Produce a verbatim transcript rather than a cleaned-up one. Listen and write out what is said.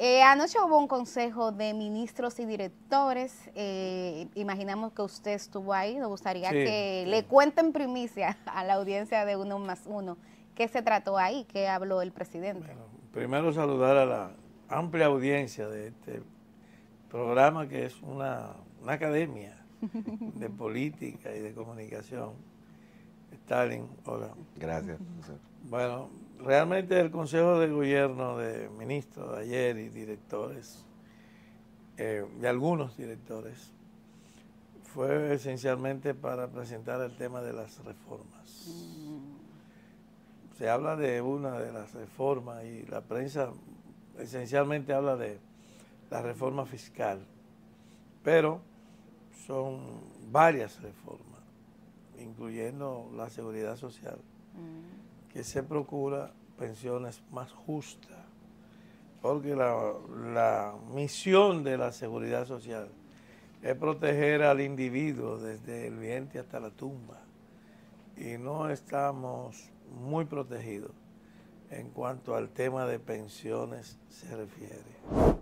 Eh, anoche hubo un consejo de ministros y directores. Eh, imaginamos que usted estuvo ahí. Nos gustaría Sí, que sí. le cuenten primicia a la audiencia de Uno Más Uno. ¿Qué se trató ahí? ¿Qué habló el presidente? Bueno, primero saludar a la amplia audiencia de este programa que es una, una academia de política y de comunicación. Stalin, hola. Gracias, profesor. Bueno, realmente el Consejo de Gobierno de Ministros de ayer y directores, eh, de algunos directores, fue esencialmente para presentar el tema de las reformas. Mm. Se habla de una de las reformas y la prensa esencialmente habla de la reforma fiscal, pero son varias reformas, incluyendo la seguridad social, mm. que se procura pensiones más justas, porque la, la misión de la seguridad social es proteger al individuo desde el vientre hasta la tumba, y no estamos muy protegidos en cuanto al tema de pensiones se refiere.